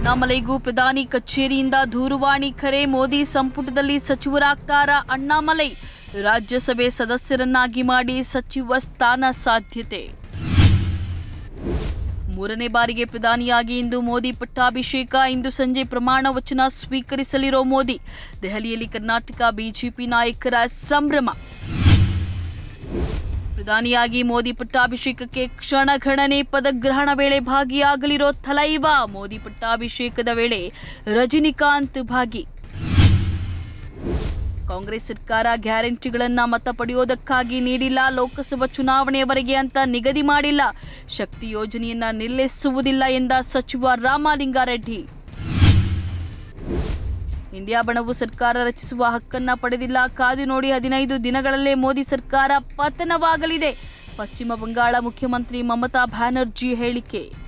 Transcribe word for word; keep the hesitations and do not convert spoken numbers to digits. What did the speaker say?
ಅಣ್ಣಾಮಲೈಗೂ ಪ್ರಧಾನಿ ಕಚೇರಿಯಿಂದ ದೂರವಾಣಿ ಕರೆ. ಮೋದಿ ಸಂಪುಟದಲ್ಲಿ ಸಚಿವರಾಗ್ತಾರಾ ಅಣ್ಣಾಮಲೈ? ರಾಜ್ಯಸಭೆ ಸದಸ್ಯರನ್ನಾಗಿ ಮಾಡಿ ಸಚಿವ ಸ್ಥಾನ ಸಾಧ್ಯತೆ. ಮೂರನೇ ಬಾರಿಗೆ ಪ್ರಧಾನಿಯಾಗಿ ಇಂದು ಮೋದಿ ಪಟ್ಟಾಭಿಷೇಕ. ಇಂದು ಸಂಜೆ ಪ್ರಮಾಣ ವಚನ ಸ್ವೀಕರಿಸಲಿರೋ ಮೋದಿ. ದೆಹಲಿಯಲ್ಲಿ ಕರ್ನಾಟಕ ಬಿಜೆಪಿ ನಾಯಕರ ಸಂಭ್ರಮ. ಪ್ರಧಾನಿಯಾಗಿ ಮೋದಿ ಪಟ್ಟಾಭಿಷೇಕಕ್ಕೆ ಕ್ಷಣಗಣನೆ. ಪದಗ್ರಹಣ ವೇಳೆ ಭಾಗಿಯಾಗಲಿರೋ ಥಲೈವ. ಮೋದಿ ಪಟ್ಟಾಭಿಷೇಕದ ವೇಳೆ ರಜನಿಕಾಂತ್ ಭಾಗಿ. ಕಾಂಗ್ರೆಸ್ ಸರ್ಕಾರ ಗ್ಯಾರಂಟಿಗಳನ್ನ ಮತ ಪಡೆಯೋದಕ್ಕಾಗಿ ನೀಡಿಲ್ಲ. ಲೋಕಸಭಾ ಚುನಾವಣೆಯವರೆಗೆ ಅಂತ ನಿಗದಿ ಮಾಡಿಲ್ಲ. ಶಕ್ತಿ ಯೋಜನೆಯನ್ನ ನಿಲ್ಲಿಸುವುದಿಲ್ಲ ಎಂದ ಸಚಿವ ರಾಮಲಿಂಗಾರೆಡ್ಡಿ. ಇಂಡಿಯಾ ಬಣವು ಸರ್ಕಾರ ರಚಿಸುವ ಹಕ್ಕನ್ನ ಪಡೆದಿಲ್ಲ. ಕಾದು ನೋಡಿ, ಹದಿನೈದು ದಿನಗಳಲ್ಲೇ ಮೋದಿ ಸರ್ಕಾರ ಪತನವಾಗಲಿದೆ. ಪಶ್ಚಿಮ ಬಂಗಾಳ ಮುಖ್ಯಮಂತ್ರಿ ಮಮತಾ ಬ್ಯಾನರ್ಜಿ ಹೇಳಿಕೆ.